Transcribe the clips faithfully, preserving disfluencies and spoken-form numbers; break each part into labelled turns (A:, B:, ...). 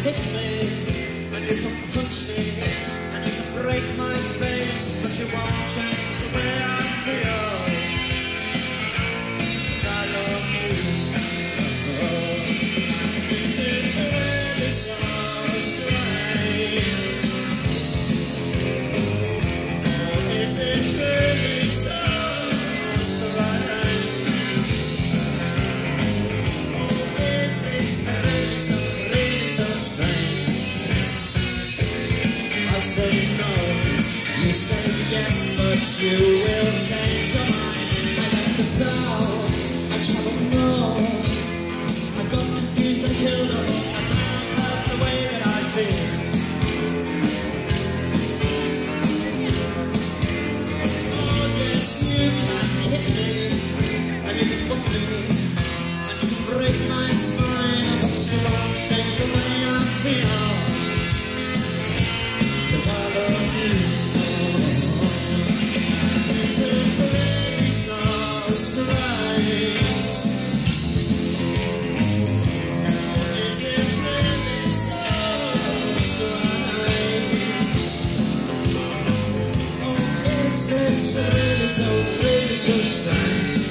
A: kick me, and you can punch me, and you can break my face, but you won't change the way I feel. 'Cause I love you. Oh, it is really so strange. Oh, is it really so strange? Oh, is it really so, really so strange? I say no, you say yes, but you will change your mind. I left the south, I traveled north, I got confused and killed a horse. I can't help the way that I feel. Oh yes, you can kick me, and you can bump me, and you can break my spine, but you won't change the way I feel. 'Cause I love you. It is really so strange. Oh, is it really so strange? Oh, is it really so, really so strange?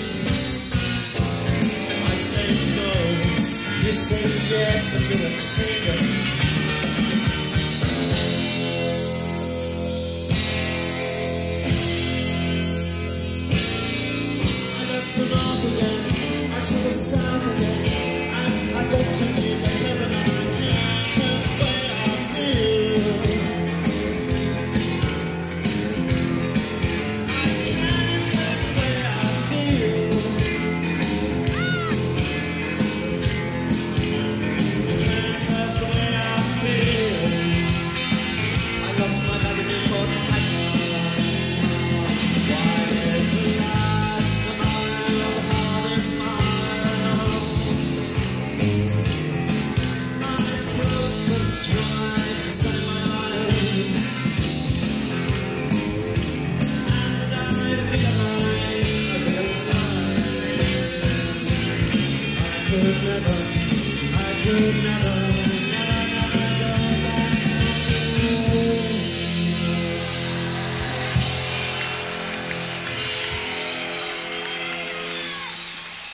A: I say no, you say yes, but you're a traitor. I should have stopped again. I, I got confused, I can't remember, I can't help the way I feel. I can't help the way I feel. I can't help the way I feel. I lost my bag in Newport, had no life. Why is the last mile the hardest mile? My throat was dry inside my eyes, and I realized, I realized I could never, I could never